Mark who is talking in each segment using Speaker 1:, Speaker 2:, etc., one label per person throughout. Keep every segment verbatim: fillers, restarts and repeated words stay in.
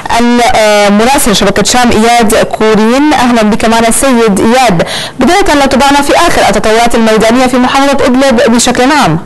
Speaker 1: المراسل شبكة شام إياد كورين. أهلا بك معنا سيد إياد. بداية لا تضعنا في آخر التطورات الميدانية في محافظة إدلب بشكل عام.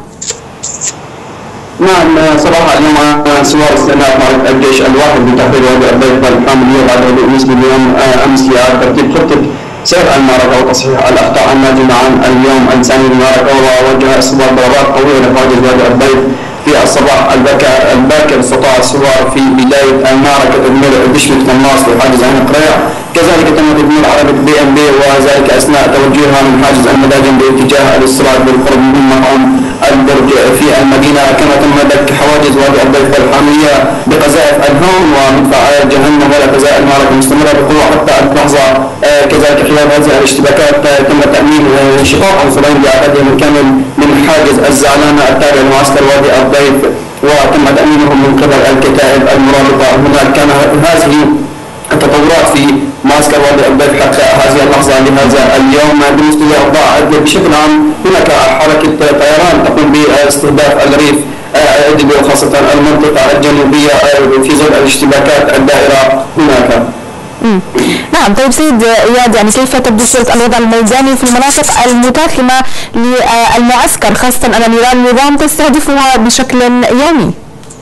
Speaker 2: نعم، صباح اليوم سوار استئناف معركة الجيش الواحد بتحرير وادي الضيف الحاملية بعد هدوء نسبي اليوم أمس لترتيب خطة سير المعركة وتصحيح الأخطاء الناتجة عن اليوم الثاني للمعركة، ووجه الثوار ضربات قوية لحواجز وادي الضيف في الصباح الباكر. استطاع الثوار في بداية المعركة تدمير دشمة قناص لحاجز عين قريع، كذلك تم تدمير عربة بي ام بي وذلك أثناء توجيهها من حاجز المداجن باتجاه الاصطلاح بالقرب من مقام البرج في المدينة. كما تم دك حواجز وادي الضيف الحامية بقذائف الهون ومدفعيات جهنم، ولا تزال المعركة مستمرة بقوة حتى اللحظة. آه كذلك خلال هذه الاشتباكات آه تم تأمين انشقاق عنصرين بعددهم الكامل من حاجز الزعلانة التابع لمعسكر وادي الضيف، وتم تأمينهم من قبل الكتائب المرابطة. هناك كان هذه التطورات في معسكر وادي الضيف حتى هذه اللحظة لهذا اليوم. بالنسبة لأوضاع إدلب بشكل عام، هناك حركة طيران تقوم باستهداف الريف إدلب وخاصة المنطقة الجنوبية في ظل الاشتباكات الدائرة هناك.
Speaker 1: مم. نعم، طيب سيد إياد، يعني كيف تبدو صورة الوضع الميداني في المناطق المتاخمة للمعسكر، خاصة أن نيران النظام تستهدفها بشكل يومي؟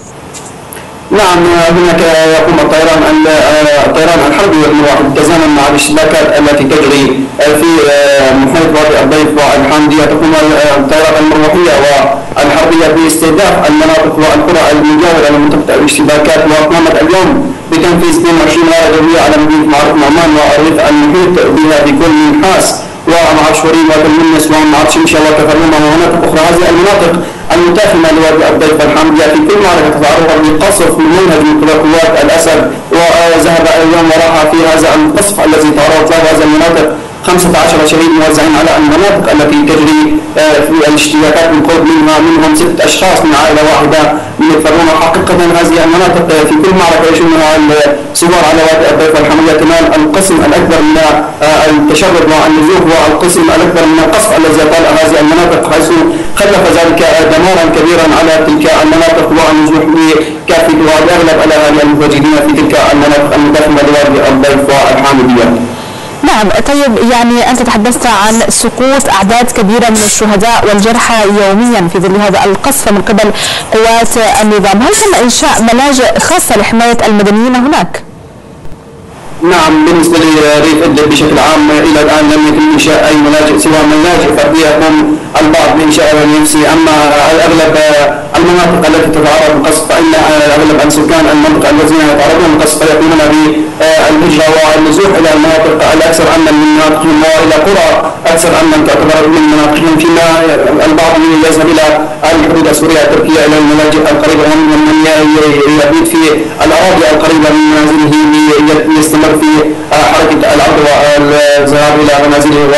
Speaker 2: نعم، هناك يقوم الطيران الطيران الحربي والمواحد تزامن مع الاشتباكات التي تجري في محيط وادي الضيف والحامدية. تقوم الطيارات المروحية والحربية باستهداف المناطق والقرى المجاورة لمنطقة الاشتباكات، وقامت اليوم بتنفيذ اثنين وعشرين غارة جوية على مدينة معركة نعمان والريف المحيط بها بكل منحاس ومعشورين وتلمنس ومعرفش إن شاء الله كفرمة ومناطق أخرى. هذه المناطق المتاخمة لوادي الضيف الحامدية في كل معركة تتعرض لقصف ممنهج من قبل قوات الأسد، وذهب اليوم وراح في هذا القصف الذي تعرضت له هذه المناطق خمسة عشر شهيد موزعين على المناطق التي تجري في الاشتباكات من قرب منها، منهم ست أشخاص من عائلة واحدة من الفرونة. حقيقة هذه المناطق في كل معركة يشملها الثوار على وادي الضيف الحامدية تنال القسم الأكبر من التشرد والنزوح والقسم الأكبر من القصف الذي يطال هذه المناطق، حيث خلف ذلك دمارا كبيرا على تلك المناطق والنزوح بكافة وبأغلب الأهالي المتواجدين في تلك المناطق المتاخمة لوادي الضيف والحامدية.
Speaker 1: نعم، طيب يعني أنت تحدثت عن سقوط أعداد كبيرة من الشهداء والجرحى يوميا في ظل هذا القصف من قبل قوات النظام، هل تم إنشاء ملاجئ خاصة لحماية المدنيين هناك؟
Speaker 2: نعم، بالنسبة لريف إدلب بشكل عام إلى الآن لم يتم إنشاء أي ملاجئ سوى ملاجئ فردية يقوم البعض بإنشائها بنفسه، أما أغلب المناطق التي تتعرض للقصف فإن أغلب سكان المنطقة الذين يتعرضون للقصف يقومون بالهجرة والنزوح إلى المناطق الأكثر أمنا من مناطقهم وإلى قرى أكثر أمنا تعتبر من مناطقهم، فيما البعض يذهب إلى الحدود السورية التركية إلى الملاجئ القريبة ومنهم من يبيت في الأراضي القريبة من منازله يستمر في حركة العودة والذهاب إلى منازله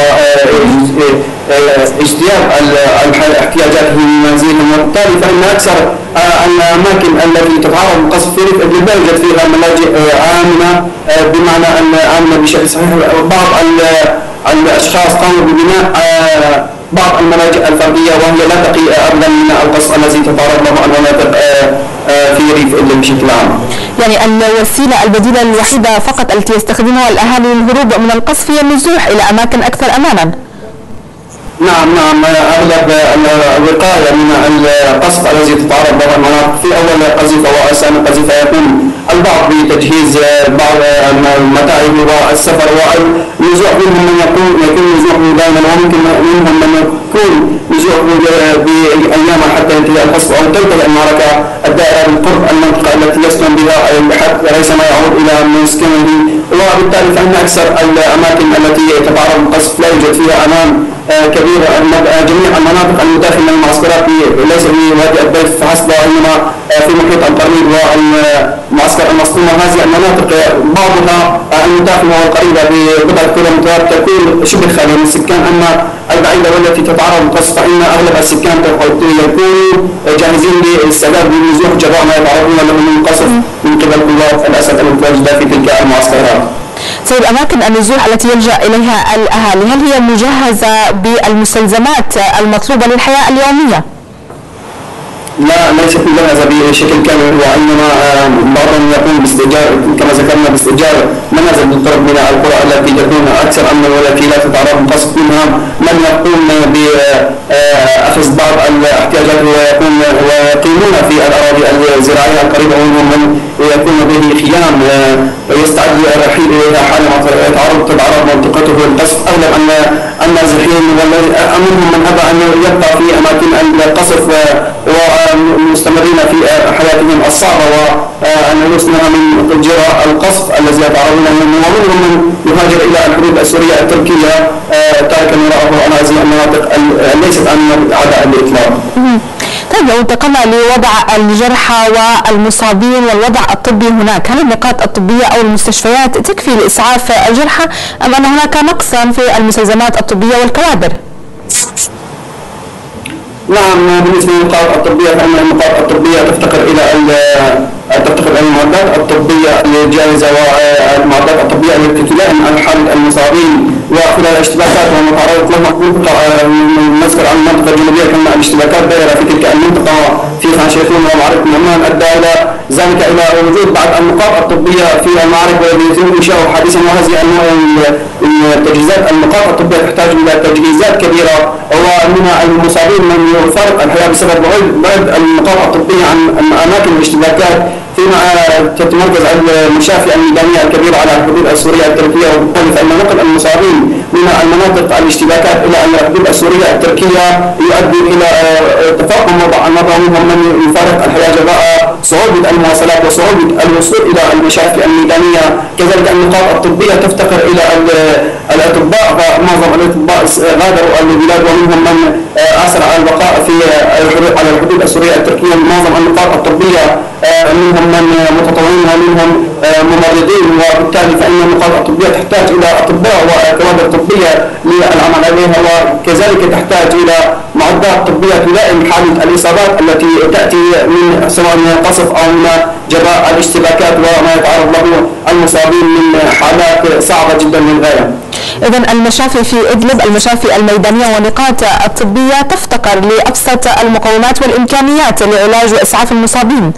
Speaker 2: واجتياز احتياجاته من منازلهم، وبالتالي فإن أكثر الأماكن التي تتعرض للقصف في ريف إدلب لا يوجد فيها ملاجئ آمنة، بمعنى أن آمنة بشكل صحيح. بعض الأشخاص قاموا ببناء بعض الملاجئ الفردية وهي لا تقي أبدا من القصف الذي تتعرض له المناطق في ريف إدلب بشكل عام.
Speaker 1: يعني الوسيلة البديلة الوحيدة فقط التي يستخدمها الأهالي للهروب من القصف هي النزوح إلى أماكن أكثر أمانا.
Speaker 2: نعم نعم، أغلب الوقاية من القصف الذي تتعرض له المناطق في أول قذيفة وأثناء القذيفة يقوم البعض بتجهيز بعض المتاعب والسفر والنزوح، منهم من يكون يكون نزوحه دائما وممكن منهم من يكون نزوحه بأيام حتى ينتهي القصف أو تنتهي المعركة الدائرة بالقرب المنطقة التي يسكن بها حتى ليس ما يعود إلى مسكنه، وبالتالي فإن أكثر الأماكن التي تتعرض للقصف لا يوجد فيها أمان كبير. جميع المناطق المداخلة للمعسكرات ليس في وادي الضيف فحسب وإنما في محيط القريب والمعسكر المصطومة. هذه المناطق بعضها المداخلة والقريبة ببضعة كيلومترات تكون شبه خالية من السكان، أما البعيدة والتي تتعرض للقصف فإن أغلب السكان يكونوا جاهزين للاستعداد بالنزوح جراء ما يتعرضون له من قصف من قبل قوات الأسد المتواجدة في تلك المعسكرات.
Speaker 1: سيد، أماكن النزوح التي يلجأ إليها الأهالي هل هي مجهزة بالمستلزمات المطلوبة للحياة اليومية؟
Speaker 2: لا ليست مجهزة بشكل كامل، وإنما بعضهم يقوم باستئجار كما ذكرنا باستئجار منازل بالقرب من القرى التي تكون أكثر أمنا والتي لا تتعرض قصف منها من يقوم بأخذ بعض الاحتياجات ويقوم ويقيمون في الأراضي الزراعية القريبة منهم من يكون به خيام ويستعد للرحيل إليها حالما يتعرض تتعرض منطقته للقصف. أغلب أن النازحين منهم من أبى أن يبقى في أماكن القصف ومستمرين في حياتهم الصعبة وأن يصنع من جراء القصف الذي يتعرضون له، ومنهم من يهاجر إلى الحدود السورية التركية تاركا وراءه عن هذه المناطق ليست أمن أعداء الإطلاق.
Speaker 1: طيب لو انتقلنا لوضع الجرحى والمصابين والوضع الطبي هناك، هل النقاط الطبية أو المستشفيات تكفي لإسعاف الجرحى أم أن هناك نقصا في المستلزمات الطبية والكوادر؟
Speaker 2: نعم، بالنسبة للنقاط الطبية فإن النقاط الطبية تفتقر إلى تفتقر إلى المعدات الطبية الجاهزة والمعدات الطبية التي تلائم حالة المصابين وخلال الاشتباكات والمتعرض لها منطقة نذكر عن المنطقة الجنوبية كما الاشتباكات دائرة في تلك المنطقة في خان شيخون ومعركة نعمان أدى إلى ذلك إلى وجود بعض النقاط الطبية في المعارك والتي يتم إنشاؤها حديثا، وهذه التجهيزات النقاط الطبية تحتاج إلى تجهيزات كبيرة ومن المصابين من يفارق الحياة بسبب بعد النقاط الطبية عن أماكن الاشتباكات، فيما تتمركز المشافي الميدانية الكبيرة على الحدود السورية التركية، وبالتالي فإن نقل المصابين من المناطق الاشتباكات إلى الحدود السورية التركية يؤدي إلى تفاقم وضع النظر منهم من يفارق الحياة جراء صعوبة المواصلات وصعوبة الوصول إلى المشافي الميدانية. كذلك النقاط الطبية تفتقر إلى الأطباء، فمعظم الأطباء غادروا البلاد ومنهم من أسرع البقاء في على الحدود السورية التركية. معظم النقاط الطبية منهم من متطوعين ومنهم ممرضين، وبالتالي فإن النقاط الطبية تحتاج إلى أطباء وكوادر طبية للعمل عليها، وكذلك تحتاج إلى معدات طبية تلائم حالة الإصابات التي تأتي من سواء من القصف أو من جراء الاشتباكات وما يتعرض له المصابين من حالات صعبة جدا للغاية.
Speaker 1: إذن المشافي في إدلب، المشافي الميدانية والنقاط الطبية تفتقر لأبسط المقومات والإمكانيات لعلاج وإسعاف المصابين.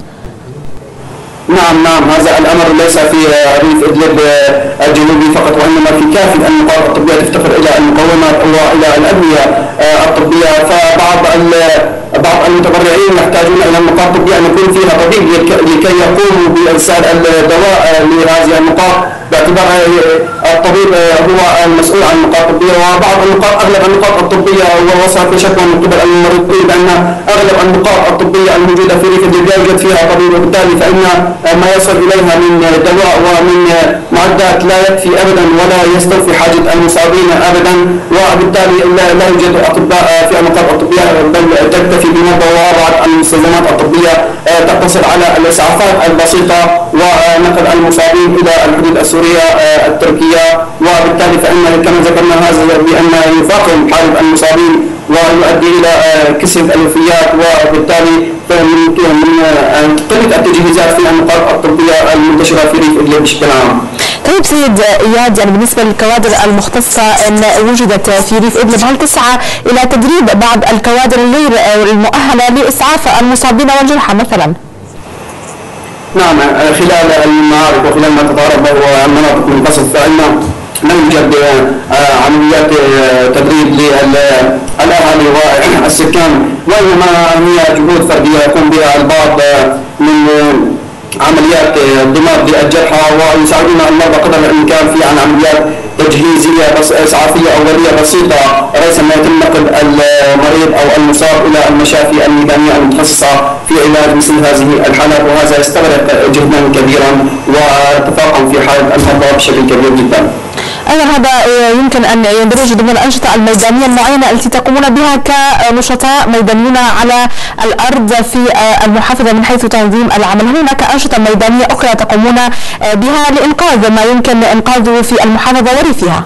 Speaker 2: نعم نعم هذا الأمر ليس في ريف إدلب الجنوبي فقط، وإنما في كافة النقاط الطبية تفتقر إلى المقومات وإلى الأدوية الطبية. فبعض بعض المتبرعين يحتاجون إلى النقاط الطبية أن يكون فيها طبيب لكي يقوموا بإرسال الدواء لهذه النقاط، باعتبار الطبيب هو المسؤول عن النقاط الطبية. وبعض النقاط أغلب النقاط الطبية ووصلت لشكوى من قبل الممرضين بأن أغلب النقاط الطبية الموجودة في ريف إدلب لا يوجد فيها طبيب، وبالتالي فإن ما يصل إليها من دواء ومن معدات لا يكفي أبدا ولا يستوفي حاجة المصابين أبدا، وبالتالي لا يوجد أطباء في النقاط الطبية بل تكتفي بنبض وبعض المستلزمات الطبية تقتصر على الإسعافات البسيطة ونقل المصابين إلى الحدود السورية التركية، وبالتالي فإن كما ذكرنا هذا بأن يفاقم حالة المصابين ويؤدي إلى كسر الألفيات، وبالتالي من قلة التجهيزات في النقاط الطبية المنتشرة في ريف إدلب بشكل عام.
Speaker 1: طيب سيد إياد، يعني بالنسبة للكوادر المختصة إن وجدت في ريف إدلب، هل تسعى إلى تدريب بعض الكوادر غير المؤهلة لإسعاف المصابين والجرحى مثلا؟
Speaker 2: نعم، خلال المعارك وخلال ما تتعرض له المناطق من القصف فإن لا يوجد عمليات تدريب للأهالي والسكان، وإنما هي جهود فردية يقوم بها البعض من عمليات ضماد للجرحى ويساعدون المرضى قدر الإمكان في عن عمليات تجهيزية بس إسعافية أولية بسيطة، ليس ما يتم نقل المريض أو المصاب إلى المشافي الميدانية المتخصصة في علاج مثل هذه الحالات، وهذا يستغرق جهدا كبيرا وتفاقم في حالة المرضى بشكل كبير جدا.
Speaker 1: أيضا هذا يمكن أن يندرج ضمن الأنشطة الميدانية المعينة التي تقومون بها كنشطاء ميدانيون على الأرض في المحافظة من حيث تنظيم العمل. هل هناك أنشطة ميدانية أخرى تقومون بها لإنقاذ ما يمكن إنقاذه في المحافظة وريفها؟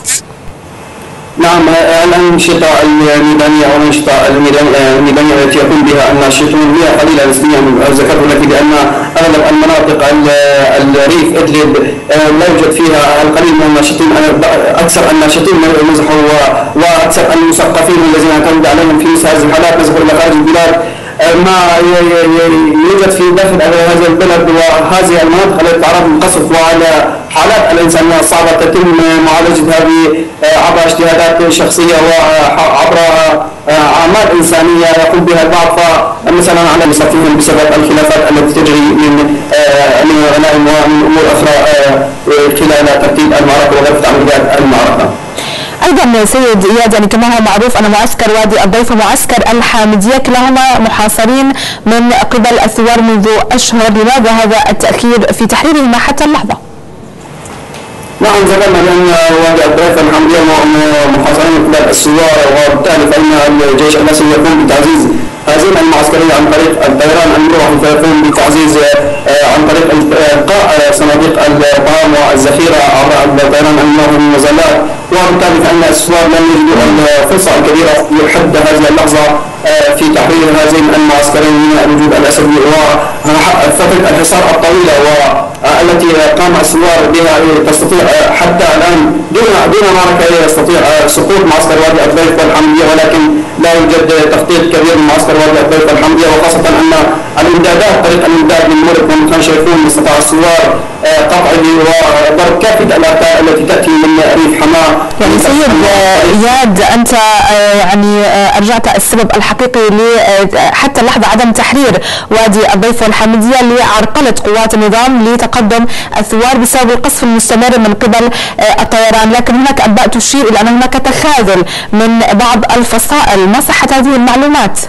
Speaker 2: نعم، الأنشطة الميدانية أو الأنشطة الميدانية التي يقوم بها الناشطون هي قليلة نسبيا، ذكرت لك بأن أغلب المناطق الريف إدلب لا يوجد فيها القليل من الناشطين، أكثر الناشطين نزحوا وأكثر المثقفين الذين اعتمد عليهم في مثل هذه الحالات نزحوا إلى خارج البلاد ما يوجد في داخل هذا البلد وهذه المناطق التي تعرض للقصف وعلى حالات الإنسانية الصعبة تتم معالجتها عبر اجتهادات شخصية وعبر أعمال إنسانية يقوم بها البعض، فمثلا على مصافيهم بسبب الخلافات التي تجري من من غنائم ومن أمور أخرى خلال ترتيب المعركة وغرفة عمليات المعركة.
Speaker 1: ايضا سيد اياد، يعني كما هو معروف ان معسكر وادي الضيف ومعسكر الحامديه كلاهما محاصرين من قبل الثوار منذ اشهر، لماذا هذا التاخير في تحريرهما حتى اللحظه؟
Speaker 2: نعم، ذكرنا بان وادي الضيف والحامديه محاصرين من قبل الثوار، وبالتالي فان الجيش المصري يقوم بتعزيز هذه المعسكريه عن طريق الطيران المروحي، فيقوم بتعزيز عن طريق القاء صناديق الطعام والذخيره عبر الطيران المروحي من النزلات، وبالتالي فان الثوار لم يجدوا الفرصه الكبيره لحد هذه اللحظه في تحرير هذين المعسكرين من الوجود الاسدي وفتره الحصار الطويله والتي قام الثوار بها تستطيع حتى الان دون دون معركه يستطيع سقوط معسكر وادي الضيف والحامديه، ولكن لا يوجد تخطيط كبير لمعسكر وادي الضيف والحامديه، وخاصه ان الامدادات طريق الامداد من مورد ومن شيخون استطاع الثوار قطعه وضرب كافه الارتاء التي تاتي من ريف حماه.
Speaker 1: يعني سيد اياد، انت يعني ارجعت السبب الحقيقي حتى اللحظه عدم تحرير وادي الضيف والحامديه لعرقله قوات النظام لتقدم الثوار بسبب القصف المستمر من قبل الطيران، لكن هناك انباء تشير الى ان هناك تخاذل من بعض الفصائل، ما صحه هذه المعلومات؟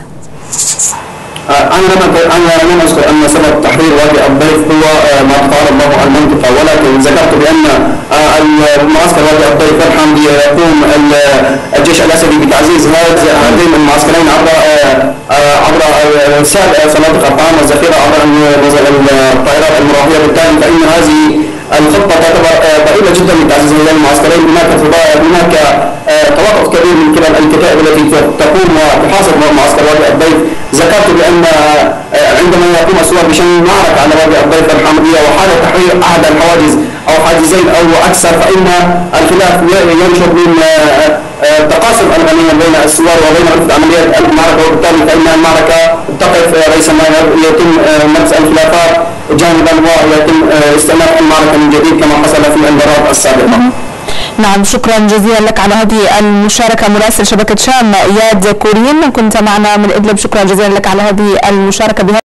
Speaker 2: أنا لم أنا لم أذكر أن سبب تحرير وادي الضيف هو ما تتعرض له المنطقة، ولكن ذكرت بأن المعسكر وادي الضيف والحامدية يقوم الجيش الأسدي بتعزيز هذين المعسكرين عبر عبر إرسال صناديق الطعام والذخيرة عبر الطائرات المروحية، بالتالي فإن هذه الخطة تعتبر ضئيلة جدا لتعزيز هذين المعسكرين. هناك هناك توقف كبير من قبل الكتائب التي تقوم وتحاصر معسكر وادي الضيف. ذكرت بان عندما يقوم الثوار بشن معركه على وادي الضيف والحامديه وحال تحرير احد الحواجز او حاجزين او اكثر، فان الخلاف ينشر من تقاسم الغنيمه بين الثوار وبين غرفه عمليات المعركه، وبالتالي فان المعركه تقف ريثما يتم نفس الخلافات جانبا ويتم استئناف المعركه من جديد كما حصل في المباراه السابقه.
Speaker 1: نعم، شكرا جزيلا لك على هذه المشاركة مراسل شبكة شام اياد كورين، كنت معنا من إدلب، شكرا جزيلا لك على هذه المشاركة بها.